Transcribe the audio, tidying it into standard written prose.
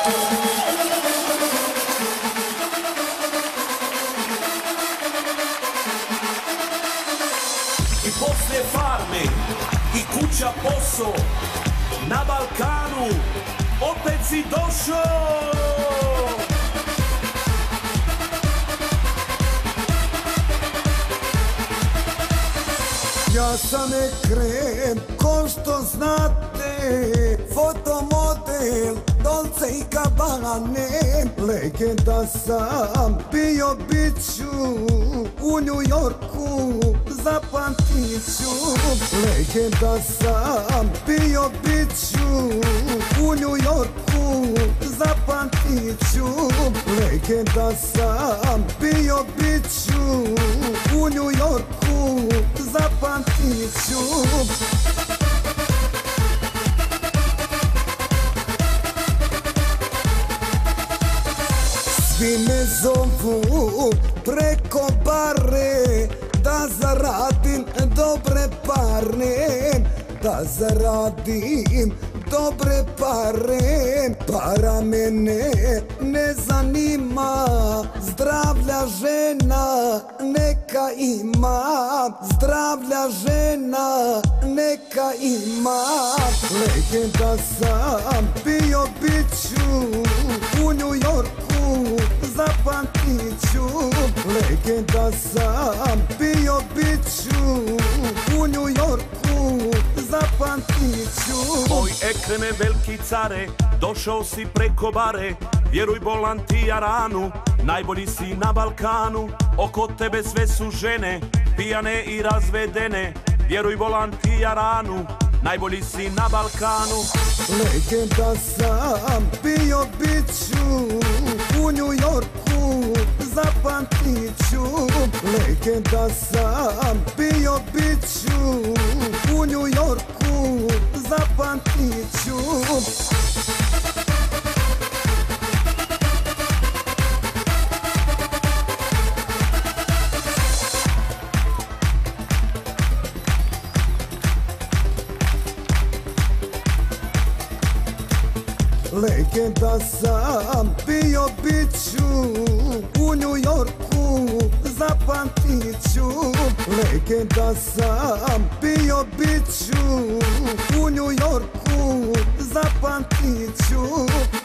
I poslije farme i kuća posao, na Balkanu opet si došao. Ja sam Ekrem, ko što znate, fotomodel Dolce i Gabbane. Legenda sam, bio bit ću u New Yorku, zapamtit ću. Legenda sam, bio bit ću u New Yorku, zapamtit ću. Legenda sam, bio bit ću u New Yorku, zapamtit ću. Svi me zovu preko bare, da zaradim dobre pare, da zaradim dobre pare. Para mene ne zanima, zdravlja žena neka ima, zdravlja žena neka ima. Legenda sam, bio bit ću u New Yorku, zapamtit ću. Legenda sam, bio bit ću u New Yorku, zapamtit ću. Oj Ekreme veliki care, došao si preko bare, vjeruj bolan ti Jaranu, najbolji si na Balkanu. Oko tebe sve su žene, pijane i razvedene, vjeruj bolan ti Jaranu, najbolji si na Balkanu. Legenda sam, bio bit ću u New Yorku, zapamtit ću. Legenda sam, bio bit ću u New Yorku, zapamtit ću. Legenda sam, bio bit ću u New Yorku, zapamtit ću. Legenda sam, bio bit ću u New Yorku, zapamtit ću.